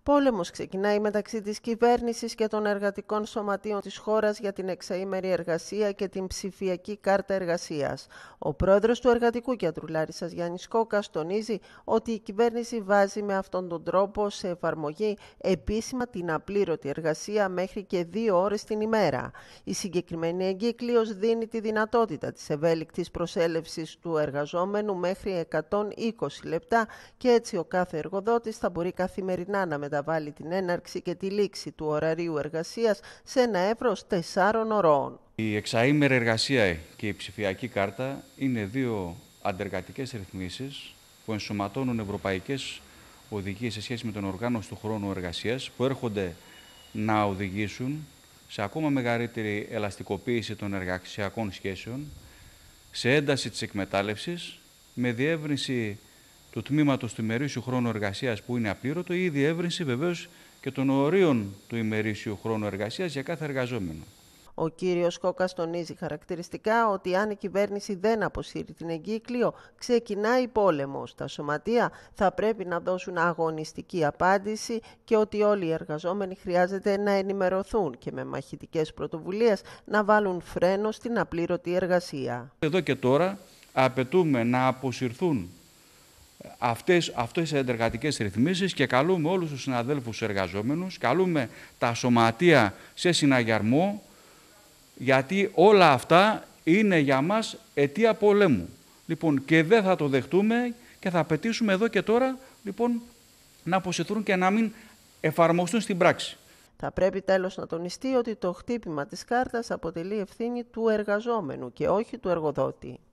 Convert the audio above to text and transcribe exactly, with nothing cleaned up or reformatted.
Πόλεμος ξεκινάει μεταξύ της κυβέρνησης και των εργατικών σωματείων της χώρας για την εξαήμερη εργασία και την ψηφιακή κάρτα εργασίας. Ο πρόεδρος του Εργατικού Κέντρου Λάρισσας, Γιάννης Κόκας, τονίζει ότι η κυβέρνηση βάζει με αυτόν τον τρόπο σε εφαρμογή επίσημα την απλήρωτη εργασία μέχρι και δύο ώρες την ημέρα. Η συγκεκριμένη εγκύκλειος δίνει τη δυνατότητα της ευέλικτης προσέλευσης του εργαζόμενου μέχρι εκατόν είκοσι λεπτά και έτσι ο κάθε εργοδότης θα μπορεί καθημερινά να μεταβάλει την έναρξη και τη λήξη του ωραρίου εργασίας σε ένα εύρος τεσσάρων ωρών. Η εξαήμερη εργασία και η ψηφιακή κάρτα είναι δύο αντεργατικές ρυθμίσεις που ενσωματώνουν ευρωπαϊκές οδηγίες σε σχέση με την οργάνωση του χρόνου εργασίας, που έρχονται να οδηγήσουν σε ακόμα μεγαλύτερη ελαστικοποίηση των εργασιακών σχέσεων, σε ένταση της εκμετάλλευσης, με διεύρυνση του τμήματος του ημερήσιου χρόνου εργασίας που είναι απλήρωτο ή διεύρυνση βεβαίως και των ορίων του ημερήσιου χρόνου εργασίας για κάθε εργαζόμενο. Ο κύριος Κόκας τονίζει χαρακτηριστικά ότι αν η κυβέρνηση δεν αποσύρει την εγκύκλιο, ξεκινάει πόλεμος. Τα σωματεία θα πρέπει να δώσουν αγωνιστική απάντηση και ότι όλοι οι εργαζόμενοι χρειάζεται να ενημερωθούν και με μαχητικές πρωτοβουλίες να βάλουν φρένο στην απλήρωτη εργασία. Εδώ και τώρα απαιτούμε να αποσυρθούν Αυτές, αυτές οι εντεργατικές ρυθμίσεις και καλούμε όλους τους συναδέλφους εργαζόμενους, καλούμε τα σωματεία σε συναγερμό, γιατί όλα αυτά είναι για μας αιτία πολέμου. Λοιπόν, και δεν θα το δεχτούμε και θα απαιτήσουμε εδώ και τώρα λοιπόν, να αποσυρθούν και να μην εφαρμοστούν στην πράξη. Θα πρέπει τέλος να τονιστεί ότι το χτύπημα της κάρτας αποτελεί ευθύνη του εργαζόμενου και όχι του εργοδότη.